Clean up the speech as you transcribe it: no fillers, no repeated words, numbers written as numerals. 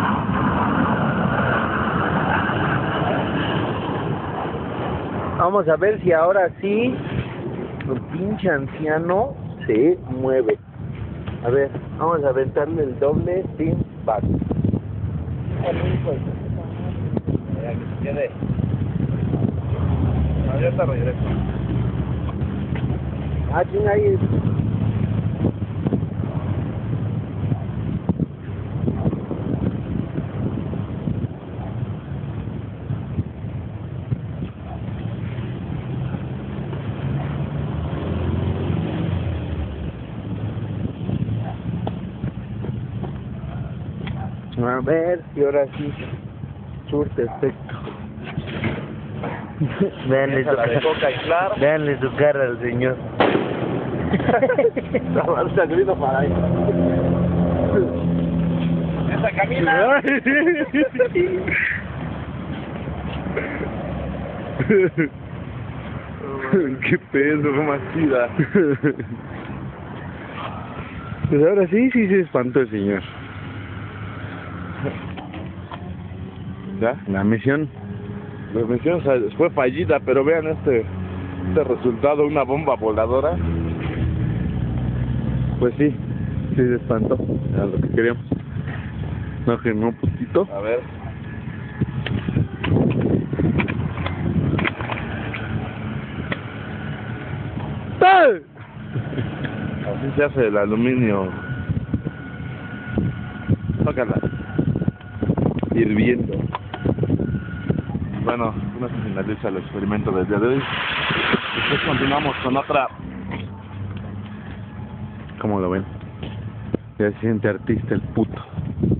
Vamos a ver si ahora sí el pinche anciano se mueve. A ver, vamos a aventarle el doble sin back. Ya que se quede. Ahorita regreso. Ah, chinga, ahí es. A ver si ahora sí surte efecto. Veanle Esa la de coca y claro. Veanle su cara al señor. Está grito para ahí. ¡Esa camina! Qué pedo, más chida. Pues ahora sí se espantó el señor. ¿Ya? La misión. La misión fue fallida, pero vean este resultado, una bomba voladora. Pues sí se espantó. Era lo que queríamos. No, que no, putito. A ver. Así se hace el aluminio. Tócala. Hirviendo. Bueno, no se finaliza el experimento del día de hoy. Después continuamos con otra. ¿Cómo lo ven? Ya se siente artista el puto.